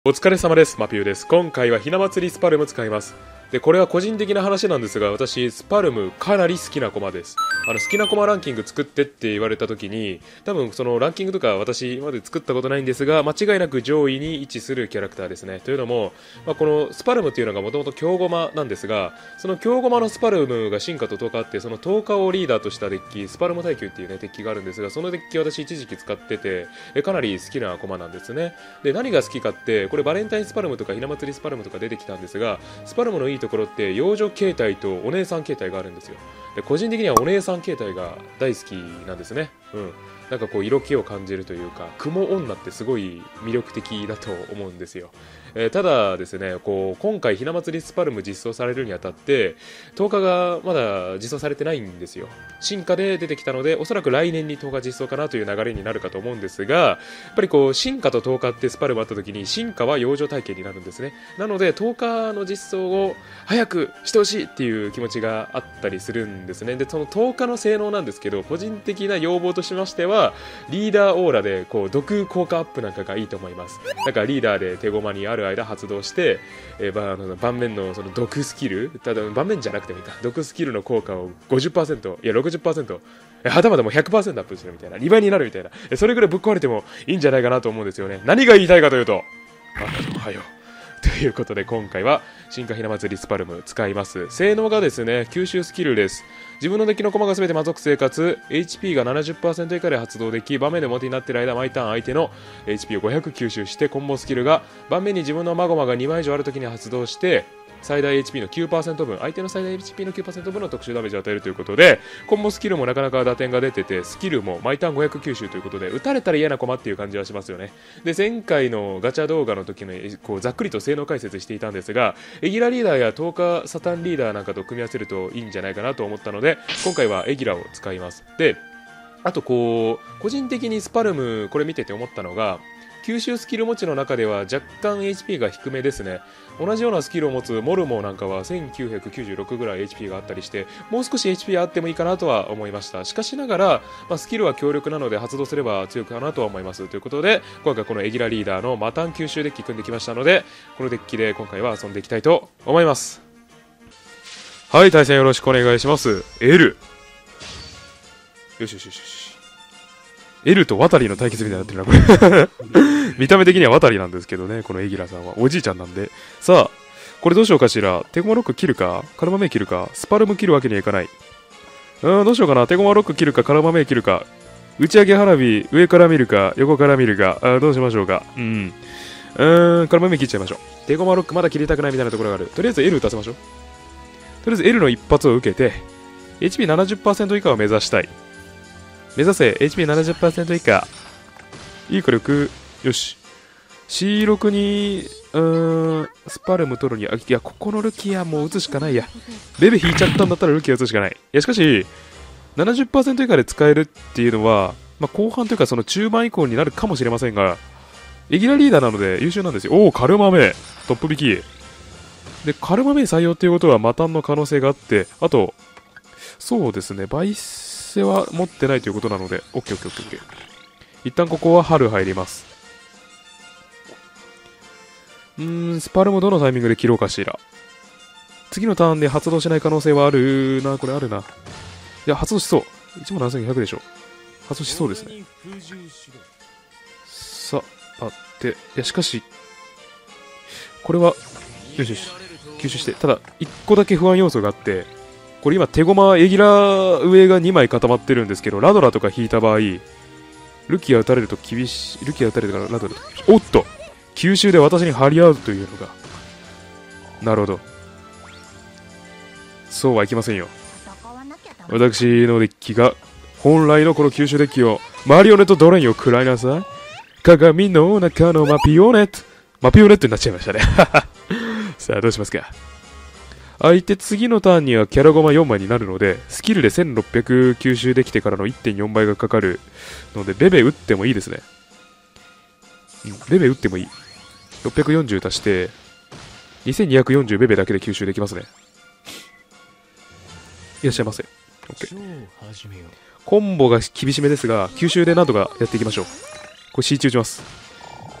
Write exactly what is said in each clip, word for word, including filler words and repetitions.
お疲れ様です。マピューです。今回はひな祭りスパルム使います。で、これは個人的な話なんですが、私、スパルムかなり好きな駒です。あの、好きな駒ランキング作ってって言われた時に、多分そのランキングとか私今まで作ったことないんですが、間違いなく上位に位置するキャラクターですね。というのも、まあ、このスパルムっていうのがもともと強駒なんですが、その強駒のスパルムが進化ととおかあって、そのとおかをリーダーとしたデッキ、スパルム耐久っていうね、デッキがあるんですが、そのデッキ私一時期使ってて、えかなり好きな駒なんですね。で、何が好きかって、これバレンタインスパルムとかひな祭りスパルムとか出てきたんですが、スパルムのいいところって幼女形態とお姉さん形態があるんですよ。で、個人的にはお姉さん形態が大好きなんですね。うん。なんかこう色気を感じるというか、雲女ってすごい魅力的だと思うんですよ。えー、ただですね、こう今回ひな祭りスパルム実装されるにあたってとおかがまだ実装されてないんですよ。進化で出てきたので、おそらく来年にとおか実装かなという流れになるかと思うんですが、やっぱりこう進化ととおかってスパルムあった時に、進化は養女体系になるんですね。なのでとおかの実装を早くしてほしいっていう気持ちがあったりするんですね。で、そのとおかの性能なんですけど、個人的な要望としましては、リーダーオーラでこう毒効果アップなんかがいいと思います。だからリーダーで手駒にある間発動して、えー、あの盤面のその毒スキル、ただ盤面じゃなくてもいいか、毒スキルの効果を ごじゅっパーセント、いや ろくじゅっパーセント、はたまたも ひゃくパーセント アップするみたいな、にばいになるみたいな、それぐらいぶっ壊れてもいいんじゃないかなと思うんですよね。何が言いたいかというと、あ、はよということで、今回は進化ひな祭りスパルム使います。性能がですね、吸収スキルです。自分のデッキの駒が全て魔属性かつ エイチピー が ななじゅっパーセント 以下で発動でき、盤面で表になっている間毎ターン相手の エイチピー をごひゃく吸収して、コンボスキルが盤面に自分のマゴマがにまい以上あるときに発動して最大 エイチピー の きゅうパーセント 分、相手の最大 エイチピー の きゅうパーセント 分の特殊ダメージを与えるということで、コンボスキルもなかなか打点が出てて、スキルも毎ターンごひゃく吸収ということで、打たれたら嫌な駒っていう感じはしますよね。で、前回のガチャ動画の時のこうざっくりと性能解説していたんですが、エギラリーダーやとおかサタンリーダーなんかと組み合わせるといいんじゃないかなと思ったので、今回はエギラを使います。で、あとこう個人的にスパルムこれ見てて思ったのが、吸収スキル持ちの中では若干 エイチピー が低めですね。同じようなスキルを持つモルモなんかはせんきゅうひゃくきゅうじゅうろくぐらい エイチピー があったりして、もう少し エイチピー あってもいいかなとは思いました。しかしながら、まあ、スキルは強力なので発動すれば強くかなとは思います。ということで、今回このエギラリーダーのマタン吸収デッキ組んできましたので、このデッキで今回は遊んでいきたいと思います。はい、対戦よろしくお願いします。 L、 よしよしよしよし、L と渡りの対決みたいになってるな、これ。見た目的には渡りなんですけどね、このエギラさんは。おじいちゃんなんで。さあ、これどうしようかしら。手駒ロック切るか、カルマメ切るか、スパルム切るわけにはいかない。うーん、どうしようかな。手駒ロック切るか、カルマメ切るか、打ち上げ花火、上から見るか、横から見るか、あどうしましょうか。うん。うーん、カルマメ切っちゃいましょう。手駒ロックまだ切りたくないみたいなところがある。とりあえず L 打たせましょう。とりあえず L の一発を受けて、エイチピーななじゅっパーセント 以下を目指したい。目指せ エイチピーななじゅっパーセント 以下。いい火力。よし。シーろく に、うーん、スパルム取るに、あ、いや、ここのルキアもう打つしかないや。ベベ引いちゃったんだったらルキア打つしかない。いや、しかし、ななじゅっパーセント 以下で使えるっていうのは、まあ、後半というかその中盤以降になるかもしれませんが、エギラリーダーなので優秀なんですよ。おお、カルマメ。トップ引き。で、カルマメ採用っていうことは、マタンの可能性があって、あと、そうですね、バイセは持ってないということなので、オッケーオッケーオッケーオッケー。一旦ここは春入ります。うーん、スパルムどのタイミングで切ろうかしら。次のターンで発動しない可能性はあるな、これあるな。いや、発動しそう。いちまんななせんひゃくでしょ。発動しそうですね。さあ、あって、いや、しかし、これは、よしよし、吸収して、ただ、いっこだけ不安要素があって、これ今、手駒、エギラ上がにまい固まってるんですけど、ラドラとか引いた場合、ルキア打たれると厳しい、ルキア打たれるからラドラと、おっと吸収で私に張り合うというのが、なるほど。そうはいきませんよ。私のデッキが、本来のこの吸収デッキを、マリオネットドレインを食らいなさい。鏡の中のマピオネット。マピオネットになっちゃいましたね。さあ、どうしますか。相手次のターンにはキャラゴマよんまいになるので、スキルでせんろっぴゃく吸収できてからの いってんよん 倍がかかるので、ベベ打ってもいいですね。うん、ベベ打ってもいい。ろっぴゃくよんじゅう足して、にせんにひゃくよんじゅうベベだけで吸収できますね。いらっしゃいませ。OK。コンボが厳しめですが、吸収でなんとかやっていきましょう。これ C 中打ちます。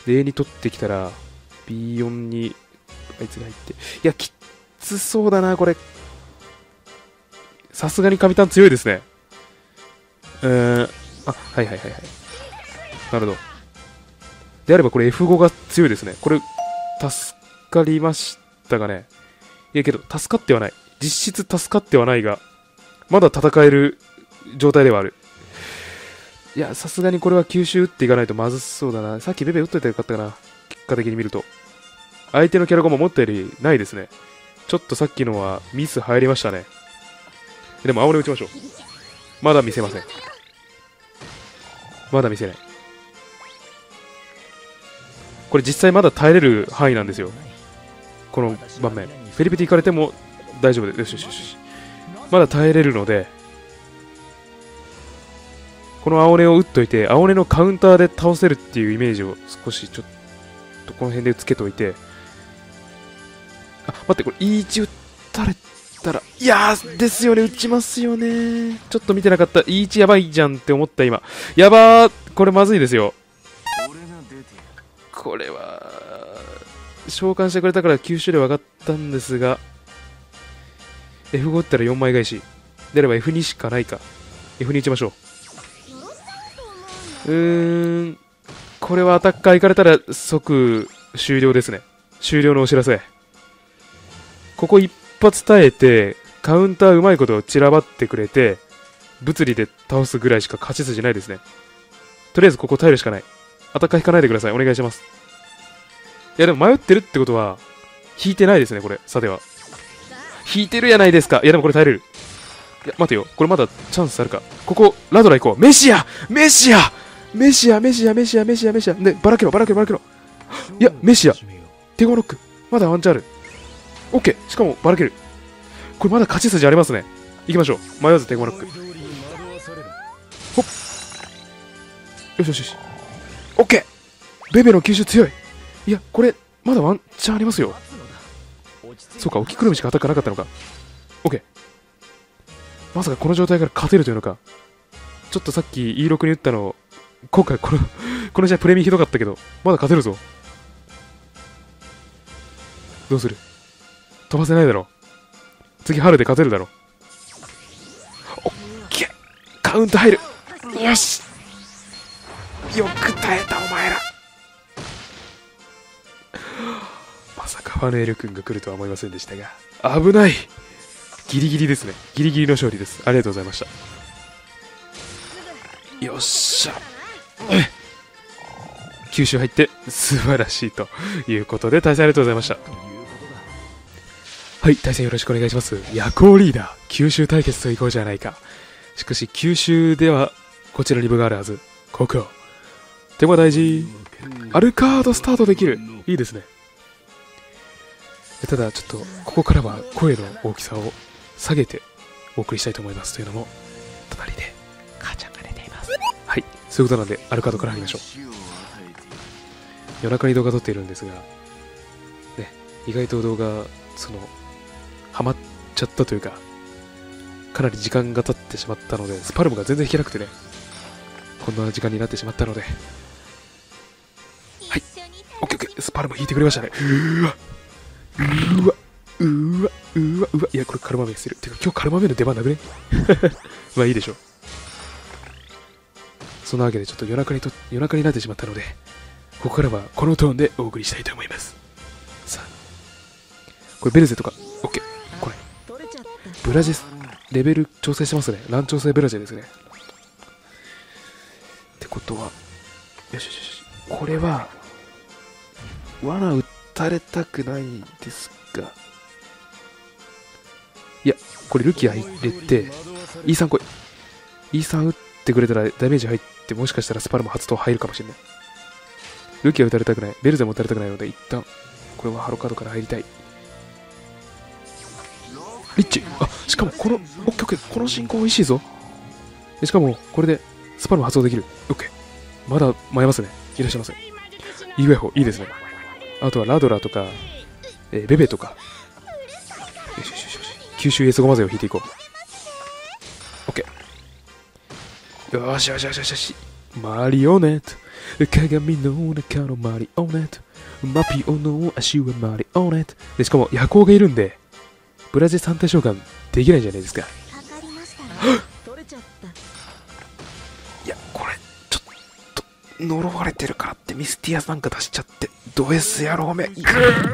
で A に取ってきたら ビーよん にあいつが入って、いやきつそうだなこれ。さすがにカビタン強いですね。うーん、あ、はいはいはいはい、なるほど。であればこれ エフご が強いですね。これ助かりましたがね。いやけど助かってはない、実質助かってはないがまだ戦える状態ではある。いやさすがにこれは吸収打っていかないとまずそうだな。さっきベベ打っといたらよかったかな。結果的に見ると相手のキャラコンも思ったよりないですね。ちょっとさっきのはミス入りましたね。でも青根打ちましょう。まだ見せません。まだ見せない。これ実際まだ耐えれる範囲なんですよ、この盤面。フェリペティ行かれても大丈夫です。よしよしよし、まだ耐えれるので、この青根を打っといて、青根のカウンターで倒せるっていうイメージを少しちょっとこの辺でつけといて、あ、待って、これ イーワン 打たれたら、いやーですよね、打ちますよね。ちょっと見てなかった。 イーワン やばいじゃんって思った今。やばー、これまずいですよ。これは召喚してくれたから吸収量上がったんですが、 エフご 打ったらよんまい返しであれば エフに しかないか。 エフに 打ちましょう。うーん、これはアタッカー行かれたら即終了ですね。終了のお知らせ。ここ一発耐えてカウンターうまいこと散らばってくれて物理で倒すぐらいしか勝ち筋ないですね。とりあえずここ耐えるしかない。アタッカー引かないでください、お願いします。いやでも迷ってるってことは引いてないですね。これさては引いてるやないですか。いやでもこれ耐えれる。いや待てよ、これまだチャンスあるか。ここラドラ行こう。メシアメシアメシアメシアメシアメシアメシアでバラケロバラケロバラケロ。いやメシア手ごロックまだワンチャンある。オッケー、しかもバラケル。これまだ勝ち筋ありますね。行きましょう、迷わず手ごロック。ほっ、よしよしよし、オッケー。ベベの吸収強い。いやこれまだワンチャンありますよ。そうか、オキクルミしかアタッカーなかったのか。オッケー、まさかこの状態から勝てるというのか。ちょっとさっき イーろく に打ったの、今回このこの試合プレミひどかったけどまだ勝てるぞ。どうする、飛ばせないだろ。次春で勝てるだろ。オッケー、カウント入る。よし、よく耐えたお前ら。まさかファヌエル君が来るとは思いませんでしたが、危ない。ギリギリですね。ギリギリの勝利です。ありがとうございました。よっしゃ、吸収入って素晴らしいということで、対戦ありがとうございました。はい、対戦よろしくお願いします。夜行リーダー吸収対決といこうじゃないか。しかし吸収ではこちらに分があるはず。ここ手間大事。アルカードスタートできる。いいですね。ただちょっとここからは声の大きさを下げてお送りしたいと思います。というのも隣で母ちゃんが寝ています。はい、そういうことなんでアルカードから入りましょう。夜中に動画撮っているんですがね、意外と動画そのハマっちゃったというか、かなり時間が経ってしまったので、スパルムが全然引けなくてね、こんな時間になってしまったので、はい、オッケーオッケー、スパルム引いてくれましたね。うーわうわうわうわうわ、いやこれカルマメしてる。てか今日カルマメの出番なくねまあいいでしょう。そんなわけでちょっと夜中にと夜中になってしまったので、ここからはこのトーンでお送りしたいと思います。さあ、これベルゼとか OK、 これブラジェスレベル調整してますね。乱調整ブラジェですね。ってことは、よしよしよし、これは罠打たれたくないですが、いやこれルキア入れて イースリー 来い。 イースリー 打ってくれたらダメージ入って、もしかしたらスパルも発動入るかもしれない。ルキア打たれたくない、ベルゼも打たれたくないので、一旦これはハロカードから入りたい。リッチ、あ、しかもこのオッケーオッケー、この進行美味しいぞ。しかもこれでスパルも発動できる。オッケー、まだ迷いますね。いらっしゃいませ。イーウェホいいですね。あとはラドラーとか、えー、ベベとか、よしよしよしよし、吸収エースゴマゼを引いていこう。オッケー、よしよしよしよしよし、マリオネット鏡の中のマリオネット、マピオの足はマリオネット。で、しかも夜行がいるんで、ブラジル三体召喚できないじゃないですか。いや、これ、ちょっと、呪われてるからってミスティアなんか出しちゃって、ド S 野郎め。ぐー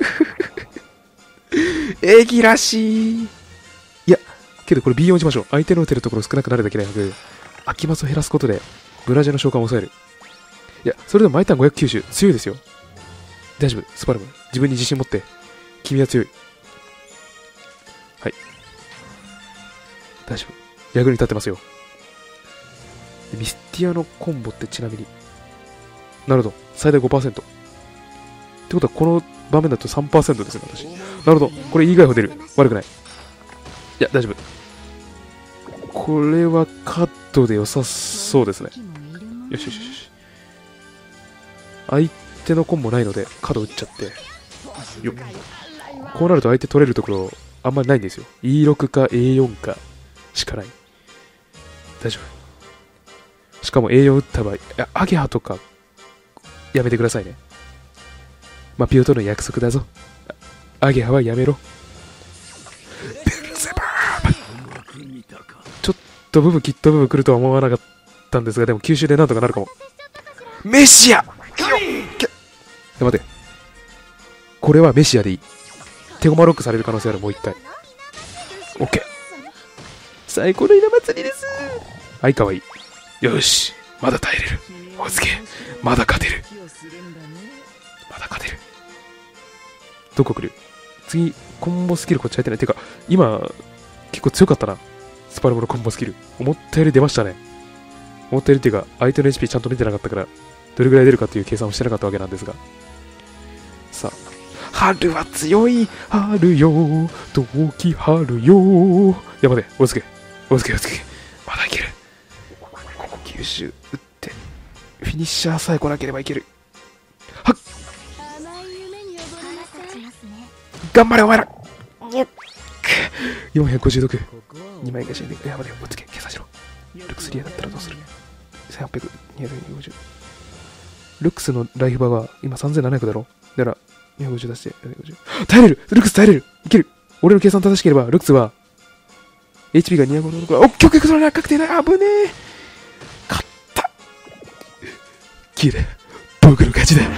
エギらしい。いや、けどこれ ビーよん しましょう。相手の打てるところ少なくなるだけでなく、空きマスを減らすことで、ブラジルの召喚を抑える。いや、それでも毎ターンごひゃくきゅうじゅう、強いですよ。大丈夫、スパルム。自分に自信持って。君は強い。はい。大丈夫。役に立ってますよ。ミスティアのコンボってちなみに。なるほど。最大 ごパーセント。ってことは、この場面だと さんパーセント ですね、私。なるほど。これいい外歩出る。悪くない。いや、大丈夫。これはカットで良さそうですね。よしよしよし。相手のコンボないので、角打っちゃって。よっ。こうなると相手取れるところ、あんまりないんですよ。イーろく か エーよん かしかない。大丈夫。しかも エーよん 打った場合、いや、アゲハとか、やめてくださいね。マピオとの約束だぞ。アゲハはやめろ。ベルゼバーちょっと部分きっと部分来るとは思わなかったんですが、でも吸収でなんとかなるかも。メシアよっ待て。これはメシアでいい。手駒ロックされる可能性ある、もう一回。オッケー。最高のひな祭りです。はい、かわいい。よし。まだ耐えれる。おつけ。まだ勝てる。まだ勝てる。どこ来る？次、コンボスキルこっち入ってない。てか、今、結構強かったな。スパルムのコンボスキル。思ったより出ましたね。思ったよりっていうか、相手の エイチピー ちゃんと見てなかったから、どれぐらい出るかっていう計算をしてなかったわけなんですが。さあ。春は強い。春よ。冬季春よ。やばね。おつけ。おつけおつけ。まだいける。ここ吸収打って、フィニッシャーさえ来なければいける。はっ頑張れお前らよんひゃくごじゅうろく。にまいが死んで、やばいよ、ぶつけ、計算しろ。ルックスリアだったらどうする？ せんはっぴゃく、にひゃくごじゅう。ルックスのライフバーは今さんぜんななひゃくだろ？だから、にひゃくごじゅう出して、にひゃくごじゅう。耐えれる！ルックス耐えれる！いける！俺の計算正しければ、ルックスは、エイチピー がにひゃくごじゅうろく。おっ、極力それな確定だ！危ねえ！勝った！消えれ。僕の勝ちだ！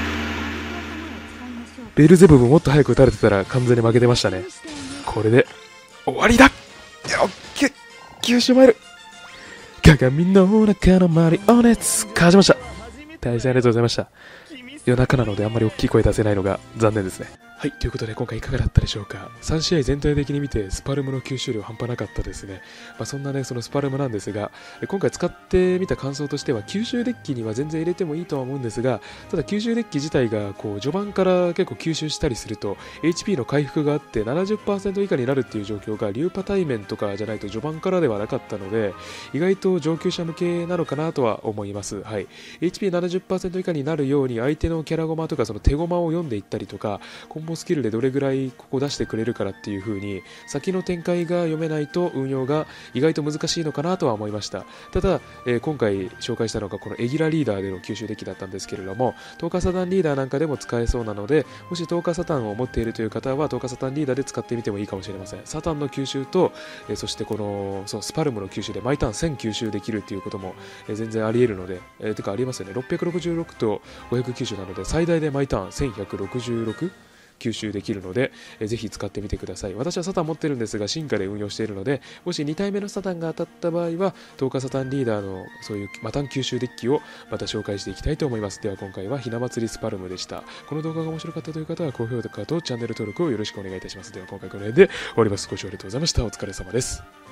ベルゼブブもっと早く打たれてたら完全に負けてましたね。これで終わりだ。きゅう周マイル。鏡の中のマリオネッツ。勝ちました。大変ありがとうございました。夜中なのであんまり大きい声出せないのが残念ですね。はい、ということで今回いかがだったでしょうか。さん試合全体的に見てスパルムの吸収量半端なかったですね。まあ、そんなね、そのスパルムなんですが、今回使ってみた感想としては、吸収デッキには全然入れてもいいとは思うんですが、ただ吸収デッキ自体がこう序盤から結構吸収したりすると エイチピー の回復があって ななじゅっパーセント 以下になるっていう状況がリュウパ対面とかじゃないと序盤からではなかったので、意外と上級者向けなのかなとは思います。はい、エイチピーななじゅっパーセント 以下になるように相手のキャラゴマとかその手駒を読んでいったりとか、コンボスキルでどれぐらいここ出してくれるからっていう風に先の展開が読めないと運用が意外と難しいのかなとは思いました。ただ、えー、今回紹介したのがこのエギラリーダーでの吸収デッキだったんですけれども、トーカサタンリーダーなんかでも使えそうなので、もしトーカサタンを持っているという方はトーカサタンリーダーで使ってみてもいいかもしれません。サタンの吸収と、えー、そしてこのそうスパルムの吸収で毎ターンせん吸収できるっていうことも、えー、全然あり得るので、えー、てかありますよね。ろっぴゃくろくじゅうろくとごひゃく吸収なので最大で毎ターンせんひゃくろくじゅうろく吸収できるので、えー、ぜひ使ってみてください。私はサタン持ってるんですが進化で運用しているので、もしに体目のサタンが当たった場合はトーカサタンリーダーのそういうマタン吸収デッキをまた紹介していきたいと思います。では今回はひな祭りスパルムでした。この動画が面白かったという方は高評価とチャンネル登録をよろしくお願いいたします。では今回この辺で終わります。ご視聴ありがとうございました。お疲れ様です。